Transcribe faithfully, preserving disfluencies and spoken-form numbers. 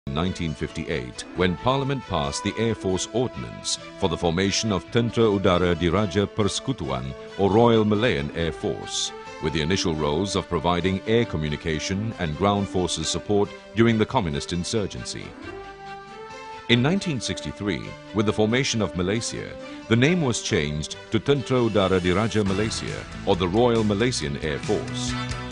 nineteen fifty-eight, when Parliament passed the Air Force Ordinance for the formation of Tentera Udara Diraja Persekutuan or Royal Malayan Air Force, with the initial roles of providing air communication and ground forces support during the communist insurgency. In nineteen sixty-three, with the formation of Malaysia, the name was changed to Tentera Udara Diraja Malaysia or the Royal Malaysian Air Force.